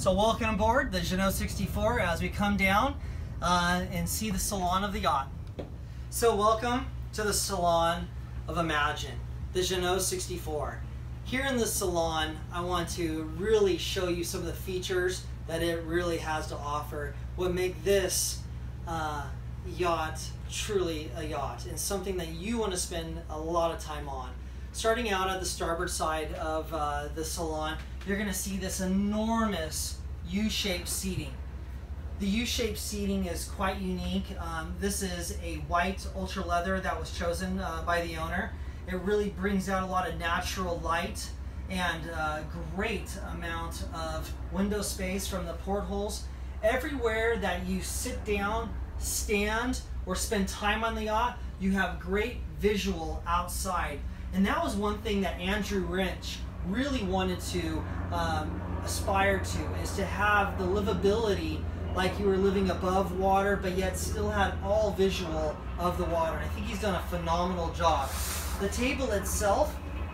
So welcome aboard the Jeanneau 64 as we come down and see the salon of the yacht. So welcome to the salon of Imagine, the Jeanneau 64. Here in the salon, I want to really show you some of the features that it really has to offer, what make this yacht truly a yacht and something that you want to spend a lot of time on. Starting out at the starboard side of the salon, you're going to see this enormous U-shaped seating. The U-shaped seating is quite unique. This is a white ultra leather that was chosen by the owner. It really brings out a lot of natural light and a great amount of window space from the portholes. Everywhere that you sit down, stand, or spend time on the yacht, you have great visual outside. And that was one thing that Andrew Wrench really wanted to aspire to, is to have the livability like you were living above water, but yet still had all visual of the water. I think he's done a phenomenal job. The table itself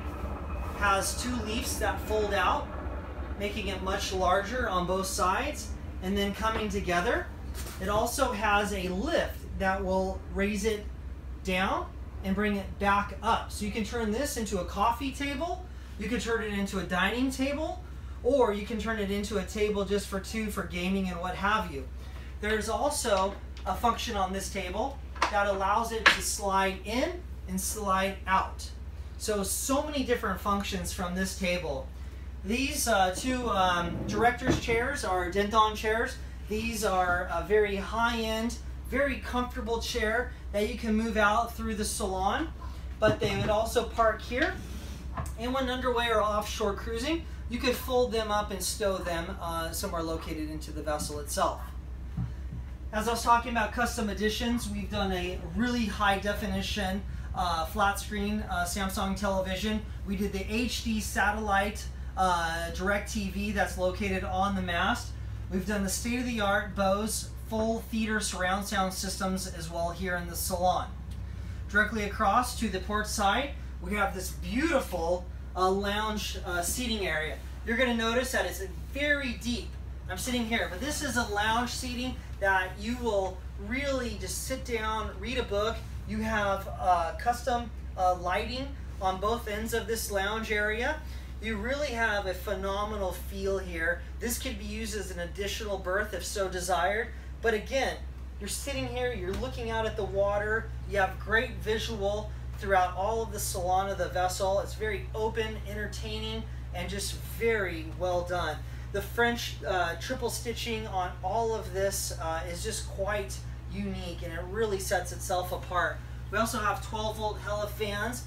has two leaves that fold out, making it much larger on both sides, and then coming together. It also has a lift that will raise it down and bring it back up. So you can turn this into a coffee table, you can turn it into a dining table, or you can turn it into a table just for two for gaming and what have you. There's also a function on this table that allows it to slide in and slide out. So many different functions from this table. These two director's chairs are Denton chairs. These are a very high-end, very comfortable chair that you can move out through the salon, but they would also park here. And when underway or offshore cruising, you could fold them up and stow them somewhere located into the vessel itself. As I was talking about custom editions, we've done a really high definition flat screen Samsung television. We did the HD satellite direct TV that's located on the mast. We've done the state-of-the-art Bose full theater surround sound systems as well here in the salon. Directly across to the port side, we have this beautiful lounge seating area. You're going to notice that it's very deep. I'm sitting here, but this is a lounge seating that you will really just sit down, read a book. You have custom lighting on both ends of this lounge area. You really have a phenomenal feel here. This could be used as an additional berth if so desired. But again, you're sitting here, you're looking out at the water, you have great visual throughout all of the salon of the vessel. It's very open, entertaining, and just very well done. The French triple stitching on all of this is just quite unique, and it really sets itself apart. We also have 12-volt Hella fans,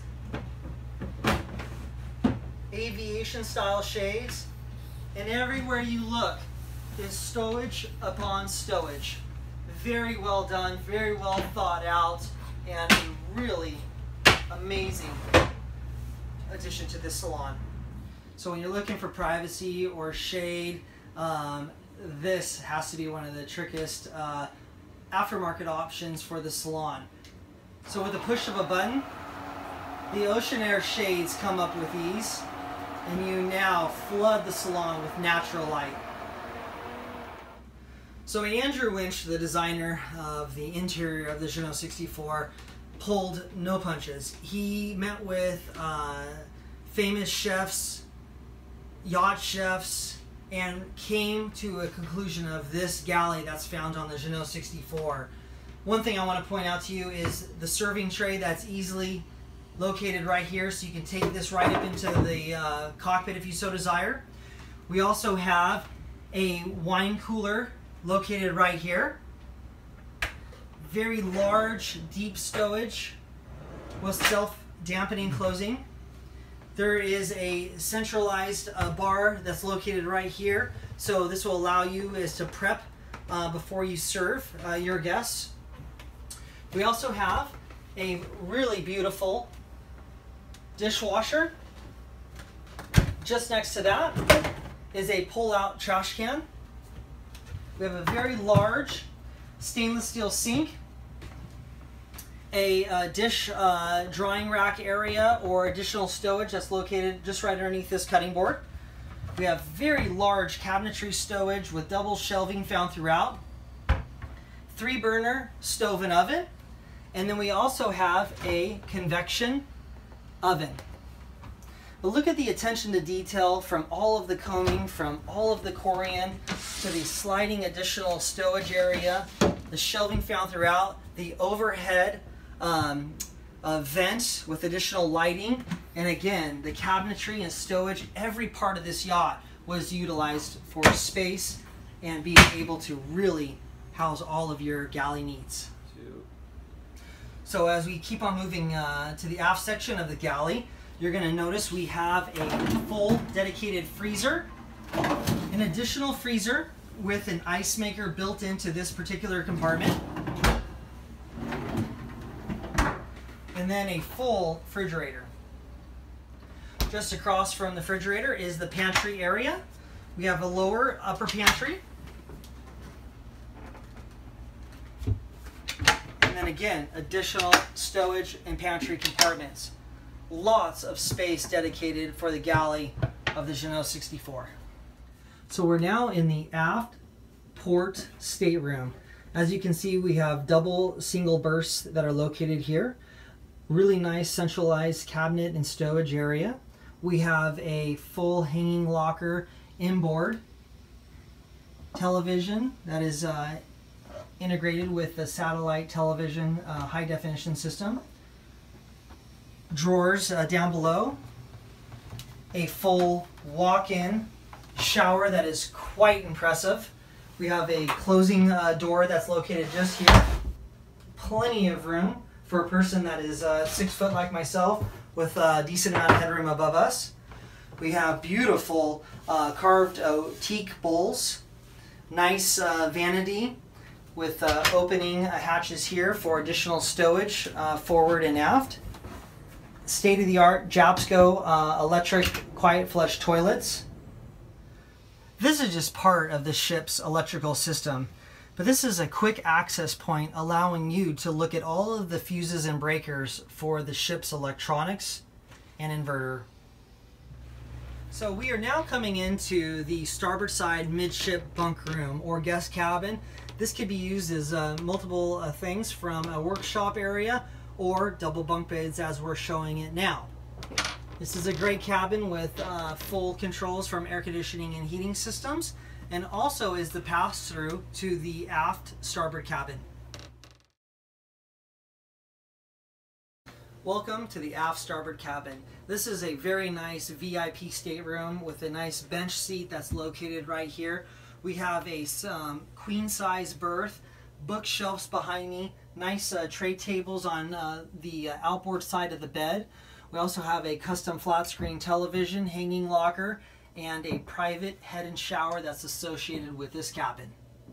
aviation style shades, and everywhere you look is stowage upon stowage. Very well done, very well thought out, and a really amazing addition to this salon. So when you're looking for privacy or shade, this has to be one of the trickiest aftermarket options for the salon. So with the push of a button, the ocean air shades come up with ease, and you now flood the salon with natural light. So Andrew Winch, the designer of the interior of the Jeanneau 64, pulled no punches. He met with famous chefs, yacht chefs, and came to a conclusion of this galley that's found on the Jeanneau 64. One thing I want to point out to you is the serving tray that's easily located right here, so you can take this right up into the cockpit if you so desire. We also have a wine cooler located right here. Very large, deep stowage with self-dampening closing. There is a centralized bar that's located right here, so this will allow you to prep before you serve your guests. We also have a really beautiful dishwasher. Just next to that is a pull-out trash can. We have a very large stainless steel sink, a dish drying rack area or additional stowage that's located just right underneath this cutting board. We have very large cabinetry stowage with double shelving found throughout. 3-burner stove and oven. And then we also have a convection oven. But look at the attention to detail from all of the combing, from all of the corian to the sliding additional stowage area, the shelving found throughout, the overhead vent with additional lighting, and again, the cabinetry and stowage. Every part of this yacht was utilized for space and being able to really house all of your galley needs. So as we keep on moving to the aft section of the galley, you're going to notice we have a full dedicated freezer, an additional freezer with an ice maker built into this particular compartment, and then a full refrigerator. Just across from the refrigerator is the pantry area. We have a lower upper pantry. And then again, additional stowage and pantry compartments. Lots of space dedicated for the galley of the Jeanneau 64. So we're now in the aft port stateroom. As you can see, we have double single berths that are located here. Really nice centralized cabinet and stowage area. We have a full hanging locker inboard television that is integrated with the satellite television high definition system. Drawers down below. A full walk-in shower that is quite impressive. We have a closing door that's located just here. Plenty of room for a person that is 6 foot like myself with a decent amount of headroom above us. We have beautiful carved teak bowls. Nice vanity with opening hatches here for additional stowage forward and aft. State-of-the-art Japsco electric quiet flush toilets. This is just part of the ship's electrical system, but this is a quick access point allowing you to look at all of the fuses and breakers for the ship's electronics and inverter. So we are now coming into the starboard side midship bunk room or guest cabin. This could be used as multiple things, from a workshop area or double bunk beds as we're showing it now. This is a great cabin with full controls from air conditioning and heating systems, and also is the pass-through to the aft starboard cabin. Welcome to the aft starboard cabin. This is a very nice VIP stateroom with a nice bench seat that's located right here. We have a queen size berth, bookshelves behind me, nice tray tables on the outboard side of the bed. We also have a custom flat screen television, hanging locker, and a private head and shower that's associated with this cabin.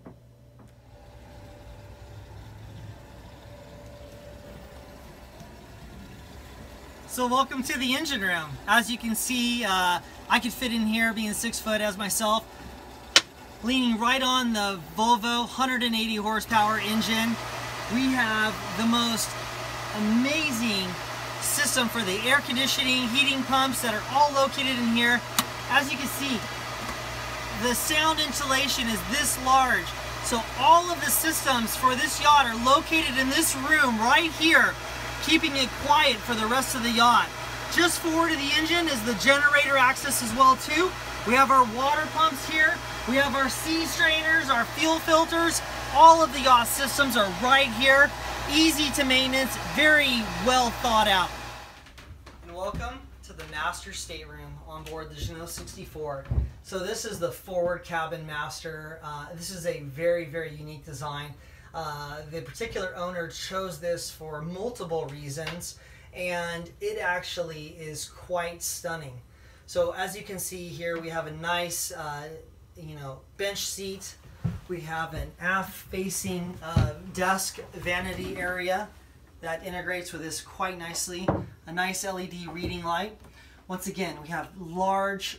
So welcome to the engine room. As you can see, I could fit in here being 6 foot as myself. Leaning right on the Volvo 180 horsepower engine. We have the most amazing system for the air conditioning, heating pumps that are all located in here. As you can see, the sound insulation is this large. So all of the systems for this yacht are located in this room right here, keeping it quiet for the rest of the yacht. Just forward of the engine is the generator access as well too. We have our water pumps here. We have our sea strainers, our fuel filters. All of the yacht systems are right here. Easy to maintenance, very well thought out. And welcome to the master stateroom on board the Jeanneau 64. So this is the forward cabin master. This is a very, very unique design. The particular owner chose this for multiple reasons, and it actually is quite stunning. So as you can see here, we have a nice bench seat. We have an aft-facing desk vanity area that integrates with this quite nicely. A nice LED reading light. Once again, we have large,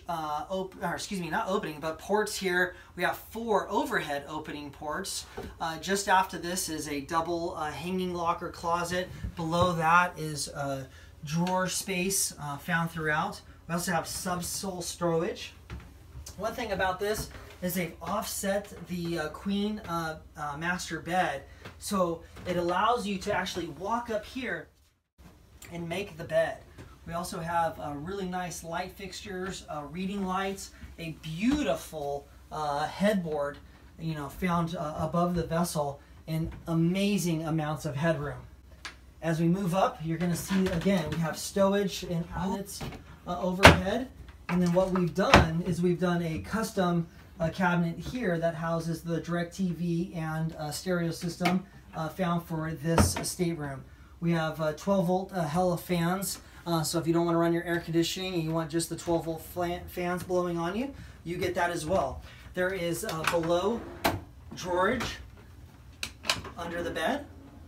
ports here. We have 4 overhead opening ports. Just after this is a double hanging locker closet. Below that is drawer space found throughout. We also have subsole storage. One thing about this is they've offset the queen master bed, so it allows you to actually walk up here and make the bed. We also have really nice light fixtures, reading lights, a beautiful headboard, you know, found above the vessel, and amazing amounts of headroom. As we move up, you're going to see again we have stowage and outlets overhead, and then what we've done is we've done a custom cabinet here that houses the DirecTV and stereo system found for this stateroom. We have 12-volt Hella fans, so if you don't want to run your air conditioning and you want just the 12-volt fans blowing on you, you get that as well. There is below drawerage under the bed.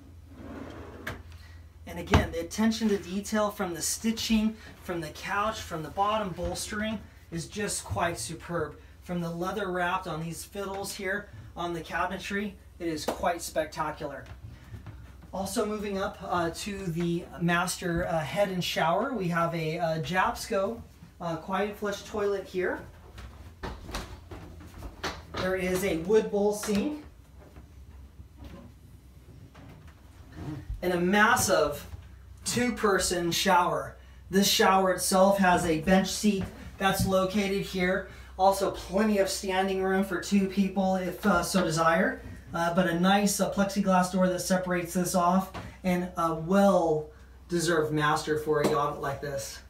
And again, the attention to detail from the stitching, from the couch, from the bottom bolstering is just quite superb. From the leather wrapped on these fiddles here on the cabinetry, it is quite spectacular. Also moving up to the master head and shower, we have a Japsco quiet flush toilet here. There is a wood bowl sink and a massive two-person shower. This shower itself has a bench seat that's located here. Also plenty of standing room for two people if so desired. But a nice plexiglass door that separates this off, and a well-deserved master for a yacht like this.